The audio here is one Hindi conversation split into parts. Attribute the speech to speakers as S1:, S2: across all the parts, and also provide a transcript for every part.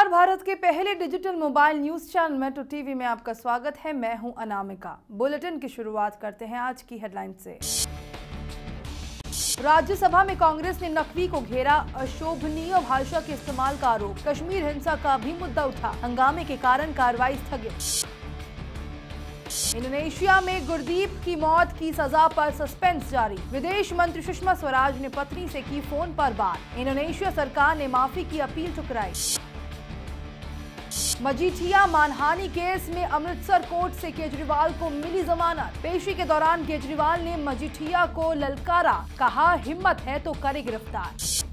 S1: नमस्कार, भारत के पहले digital mobile news channel metro TV में आपका स्वागत है। मैं हूं अनामिका। बुलेटिन की शुरुआत करते हैं आज की हेडलाइन से। राज्यसभा में कांग्रेस ने नकवी को घेरा, अशोभनीय भाषा के इस्तेमाल का आरोप। कश्मीर हिंसा का भी मुद्दा उठा, हंगामे के कारण कार्रवाई स्थगित। इंडोनेशिया में गुरदीप की मौत की सजा पर सस्पेंस जारी। विदेश मंत्री सुषमा स्वराज ने पत्नी से की फोन पर बात। इंडोनेशिया सरकार ने माफी की अपील ठुकराई। मजीठिया मानहानि केस में अमृतसर कोर्ट से केजरीवाल को मिली जमानत। पेशी के दौरान केजरीवाल ने मजीठिया को ललकारा, कहा हिम्मत है तो करे गिरफ्तार।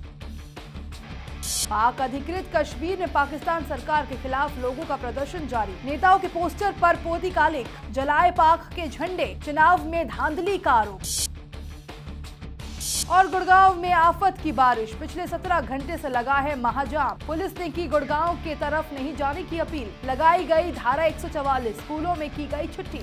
S1: पाक अधिकृत कश्मीर में पाकिस्तान सरकार के खिलाफ लोगों का प्रदर्शन जारी। नेताओं के पोस्टर पर पोती का लिख, जलाए पाक के झंडे, चुनाव में धांधली का आरोप। और गुड़गांव में आफत की बारिश, पिछले 17 घंटे से लगा है महाजाम। पुलिस ने की गुड़गांव के तरफ नहीं जाने की अपील, लगाई गई धारा 144, स्कूलों में की गई छुट्टी।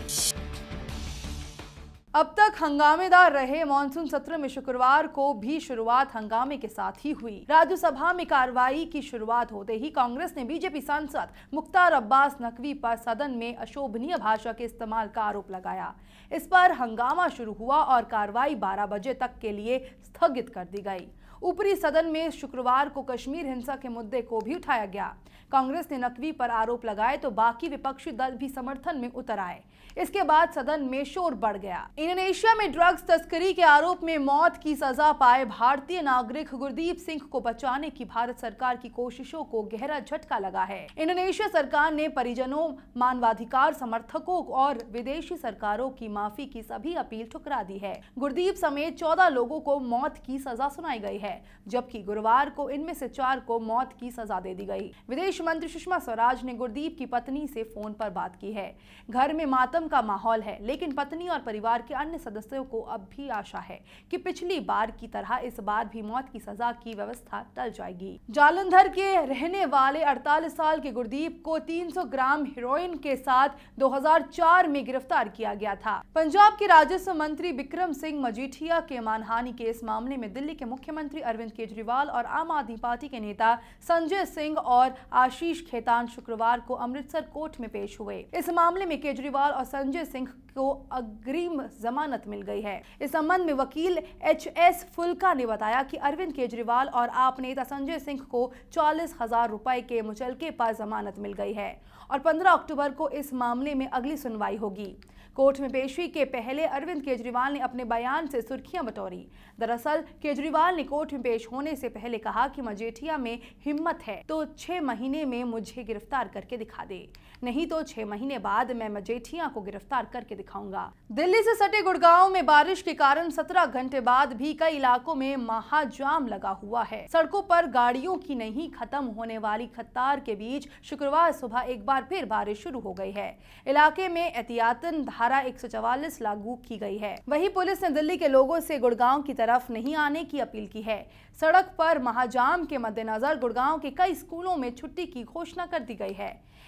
S1: अब तक हंगामेदार रहे मॉनसून सत्र में शुक्रवार को भी शुरुआत हंगामे के साथ ही हुई। राज्यसभा में कार्रवाई की शुरुआत होते ही कांग्रेस ने बीजेपी सांसद मुख्तार अब्बास नकवी पर सदन में अशोभनीय भाषा के इस्तेमाल का आरोप लगाया। इस पर हंगामा शुरू हुआ और कार्रवाई 12 बजे तक के लिए स्थगित कर दी गई। ऊपरी सदन में शुक्रवार को कश्मीर हिंसा के मुद्दे को भी उठाया गया। कांग्रेस ने नकवी पर आरोप लगाए तो बाकी विपक्षी दल भी समर्थन में उतर आए। इसके बाद सदन में शोर बढ़ गया। इंडोनेशिया में ड्रग्स तस्करी के आरोप में मौत की सजा पाए भारतीय नागरिक गुरदीप सिंह को बचाने की भारत सरकार की कोशिशों को गहरा झटका लगा है। इंडोनेशिया सरकार ने परिजनों, मानवाधिकार समर्थकों और विदेशी सरकारों की माफी की सभी अपील ठुकरा दी है। गुरदीप समेत 14 लोगों को मौत की सजा सुनाई गई है, जबकि गुरुवार को इनमें से 4 को मौत की सजा दे दी गई। विदेश मंत्री सुषमा स्वराज ने गुरदीप की पत्नी से फोन पर बात की है। घर में मातम का माहौल है, लेकिन पत्नी और परिवार के अन्य सदस्यों को अब भी आशा है कि पिछली बार की तरह इस बार भी मौत की सजा की व्यवस्था टल जाएगी। जालंधर के रहने वाले 48 साल के गुरदीप को 300 ग्राम हेरोइन के साथ 2004 में गिरफ्तार किया गया था। पंजाब के राजस्व मंत्री बिक्रम सिंह मजीठिया के मानहानि केस मामले में दिल्ली के मुख्यमंत्री अरविंद केजरीवाल और आम आदमी पार्टी के नेता संजय सिंह और आशीष खेतान शुक्रवार को अमृतसर कोर्ट में पेश हुए। इस मामले में केजरीवाल और संजय सिंह को अग्रिम जमानत मिल गई है। इस संबंध में वकील HS फुल्का ने बताया कि अरविंद केजरीवाल और आप नेता संजय सिंह को 40,000 रुपए के मुचलके पर जमानत मिल गई है और 15 अक्टूबर को इस मामले में अगली सुनवाई होगी। कोर्ट में पेशी के पहले अरविंद केजरीवाल ने अपने बयान से सुर्खियां बटोरी। दरअसल केजरीवाल ने कोर्ट में पेश होने से पहले कहा कि मजीठिया में हिम्मत है तो 6 महीने में मुझे गिरफ्तार करके दिखा दे, नहीं तो 6 महीने बाद मैं मजीठिया को गिरफ्तार करके दिखाऊंगा। दिल्ली से सटे गुड़गांव में बारिश के कारण 17 घंटे बाद भी कई इलाकों में महाजाम लगा हुआ है। सड़कों पर गाड़ियों की नहीं खत्म होने वाली कतार के बीच शुक्रवार सुबह एक बार फिर बारिश शुरू हो गई है। इलाके में एहतियातन धारा 144 लागू की गई है। वहीं पुलिस ने दिल्ली के लोगों से गुड़गांव की तरफ नहीं आने की अपील की है। सड़क पर महाजाम के मद्देनजर गुड़गांव के कई स्कूलों में छुट्टी की घोषणा कर दी गई है।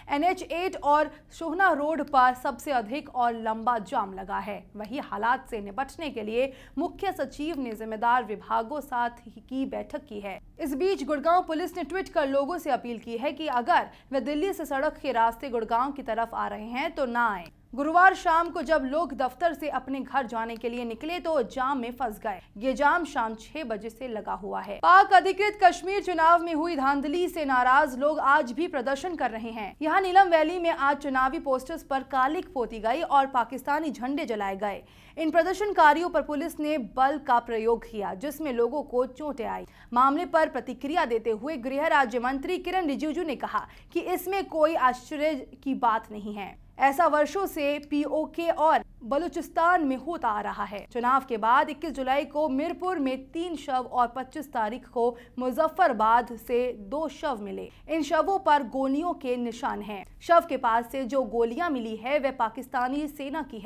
S1: NH8 और सोहना रोड पर सबसे अधिक और लंबा जाम लगा है। वहीं हालात से निपटने के लिए मुख्य सचिव ने जिम्मेदार विभागों साथ की बैठक की है। इस बीच गुड़गांव पुलिस ने ट्वीट कर लोगों से अपील की है कि अगर वे दिल्ली से सड़क के रास्ते गुड़गांव की तरफ आ रहे हैं तो ना आए। गुरुवार शाम को जब लोग दफ्तर से अपने घर जाने के लिए निकले तो जाम में फंस गए। ये जाम शाम 6 बजे से लगा हुआ है। पाक अधिकृत कश्मीर चुनाव में हुई धांधली से नाराज लोग आज भी प्रदर्शन कर रहे हैं। यहाँ नीलम वैली में आज चुनावी पोस्टर्स पर कालिक पोती गई और पाकिस्तानी झंडे जलाए गए। इन प्रदर्शनकारियों पर पुलिस ने बल का प्रयोग किया, जिसमें लोगों को चोटें आई। मामले पर प्रतिक्रिया देते हुए गृह राज्य मंत्री किरण रिजिजू ने कहा कि इसमें कोई आश्चर्य की बात नहीं है। ऐसा वर्षों से POK और बलूचिस्तान में होता आ रहा है। चुनाव के बाद 21 जुलाई को मीरपुर में 3 शव और 25 तारीख को मुजफ्फराबाद से 2 शव मिले। इन शवों पर गोलियों के निशान हैं। शव के पास से जो गोलियां मिली है वह पाकिस्तानी सेना की है।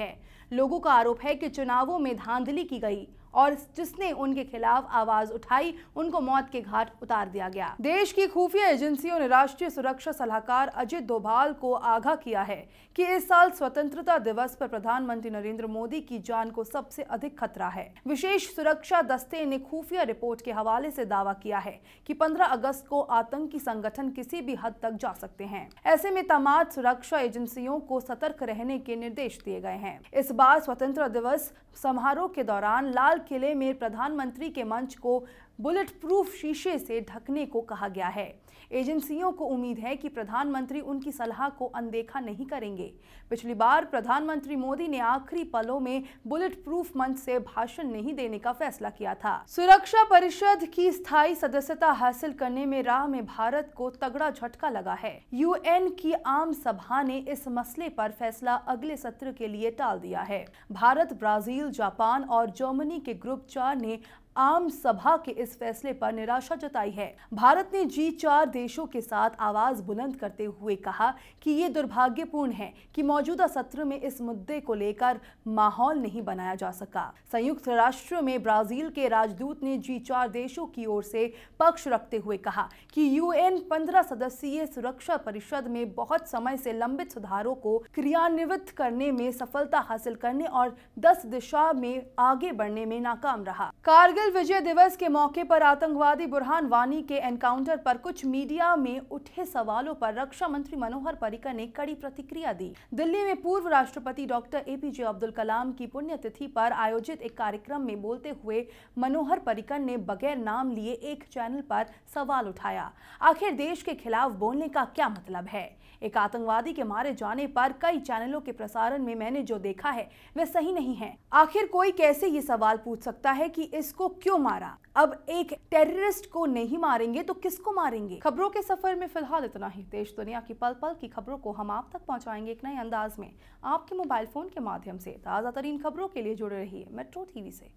S1: लोगों का आरोप है कि चुनावों में धांधली की गई और जिसने उनके खिलाफ आवाज उठाई उनको मौत के घाट उतार दिया गया। देश की खुफिया एजेंसियों ने राष्ट्रीय सुरक्षा सलाहकार अजित डोभाल को आगाह किया है कि इस साल स्वतंत्रता दिवस पर प्रधानमंत्री नरेंद्र मोदी की जान को सबसे अधिक खतरा है। विशेष सुरक्षा दस्ते ने खुफिया रिपोर्ट के हवाले से दावा किया है कि 15 अगस्त को आतंकी संगठन किसी भी हद तक जा सकते हैं। ऐसे में तमाम सुरक्षा एजेंसियों को सतर्क रहने के निर्देश दिए गए हैं। इस बार स्वतंत्रता दिवस समारोह के दौरान लाल किले में प्रधानमंत्री के मंच को बुलेट प्रूफ शीशे से ढकने को कहा गया है। एजेंसियों को उम्मीद है कि प्रधानमंत्री उनकी सलाह को अनदेखा नहीं करेंगे। पिछली बार प्रधानमंत्री मोदी ने आखिरी पलों में बुलेट प्रूफ मंच से भाषण नहीं देने का फैसला किया था। सुरक्षा परिषद की स्थायी सदस्यता हासिल करने में राह में भारत को तगड़ा झटका लगा है। यूएन की आम सभा ने इस मसले पर फैसला अगले सत्र के लिए टाल दिया है। भारत, ब्राजील, जापान और जर्मनी के ग्रुप 4 ने आम सभा के इस फैसले पर निराशा जताई है। भारत ने G4 देशों के साथ आवाज बुलंद करते हुए कहा कि ये दुर्भाग्यपूर्ण है कि मौजूदा सत्र में इस मुद्दे को लेकर माहौल नहीं बनाया जा सका। संयुक्त राष्ट्र में ब्राजील के राजदूत ने G4 देशों की ओर से पक्ष रखते हुए कहा कि यूएन 15 सदस्यीय सुरक्षा परिषद में बहुत समय से लंबित सुधारों को क्रियान्वित करने में सफलता हासिल करने और 10 दिशा में आगे बढ़ने में नाकाम रहा। कारगिल विजय दिवस के मौके पर आतंकवादी बुरहान वानी के एनकाउंटर पर कुछ मीडिया में उठे सवालों पर रक्षा मंत्री मनोहर पर्रिकर ने कड़ी प्रतिक्रिया दी। दिल्ली में पूर्व राष्ट्रपति डॉक्टर APJ अब्दुल कलाम की पुण्यतिथि पर आयोजित एक कार्यक्रम में बोलते हुए मनोहर पर्रिकर ने बगैर नाम लिए एक चैनल पर सवाल उठाया। आखिर देश के खिलाफ बोलने का क्या मतलब है? एक आतंकवादी के मारे जाने पर कई चैनलों के प्रसारण में मैंने जो देखा है वह सही नहीं है। आखिर कोई कैसे ये सवाल पूछ सकता है कि इसको क्यों मारा? अब एक टेररिस्ट को नहीं मारेंगे तो किसको मारेंगे? खबरों के सफर में फिलहाल इतना ही। देश दुनिया की पल पल की खबरों को हम आप तक पहुंचाएंगे एक नए अंदाज में आपके मोबाइल फोन के माध्यम से। ताजा तरीन खबरों के लिए जुड़े रहिए मेट्रो टीवी से।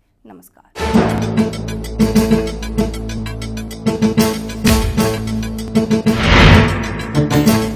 S1: नमस्कार।